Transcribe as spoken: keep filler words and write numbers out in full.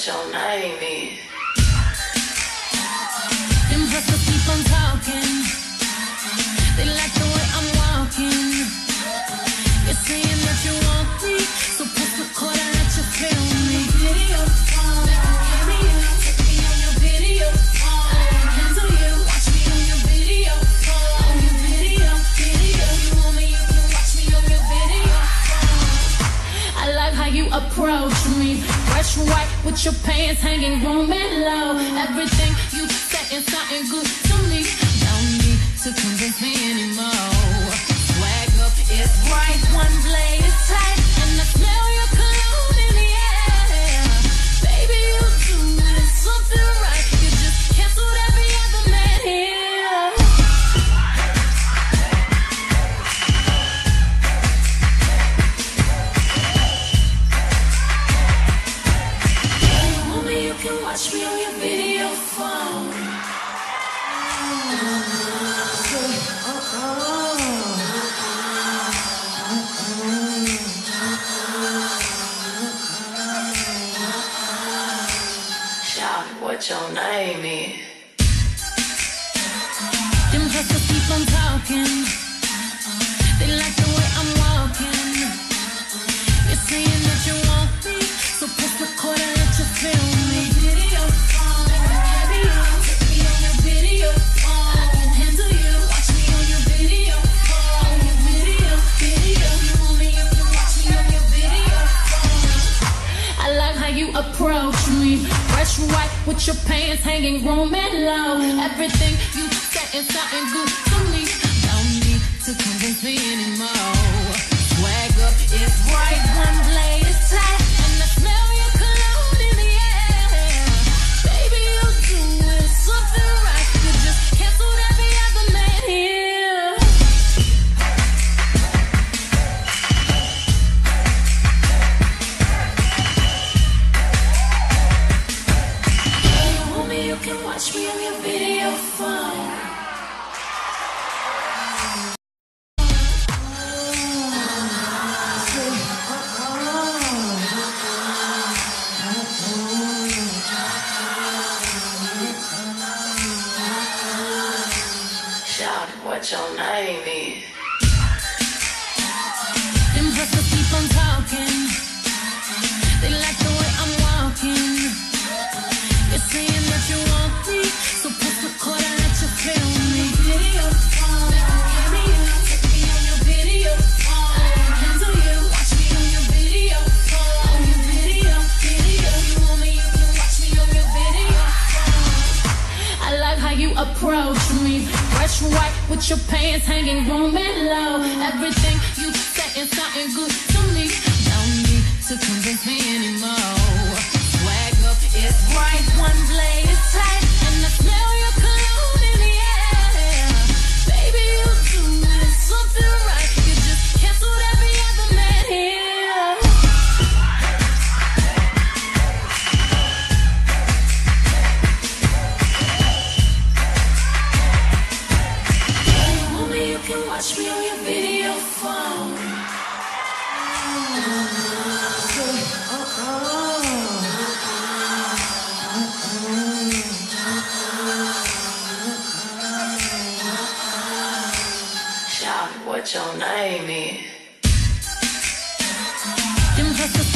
your name is. Them hustlers keep on talking. They like the way I'm walking. You're saying that you want me, so press record and let you feel me. Video phone, carry you, take me on your video phone. I can handle you, watch me on your video phone. On your video, video. You want me, you can watch me on your video phone. I like how you approach me, fresh white with your pants hanging, roaming low. Everything you said is something good to me. Don't need to convince me anymore. Swag up is right, one blade is tight, and I smell your cologne in the air. Baby, you doing something right. You just canceled every other man here. You want me, you can watch me on your video phone. Shout what your name is. Them hustlers keep on talking. They like the way I'm walking. You're saying that you want me, so press record and let you feel me. Video phone, carry you, take me on your video phone. I can handle you, watch me on your video phone. On your video, video. You want me, you can watch me on your video phone. I like how you approach me, fresh white with your pants hanging, roaming low. Everything you said is something good to me. Don't need to convince me anymore. Swag up is right, one blade is tight, and I smell your cologne in the air. Baby, you doing something right. You just canceled every other man here. You want me, you can watch me on your video phone. Shout what your name is. Them hustlers keep on talking. They like the way I'm walking. You're saying that you want me, so press record and let you feel me. Video phone, carry you, take me on your video phone. I can handle you, watch me on your video phone. On your video, video. You want me, you can watch me on your video phone. I like how you approach me, fresh white with your pants hanging, roaming low. Everything you said is something good to me. Don't need to convince me anymore. Swag up is right, one blade is tight, and I smell your cologne in the air. Baby, you doing something right. You just canceled every other man here. You want me, you can watch me on your video phone. Shout what your name is. Them hustlers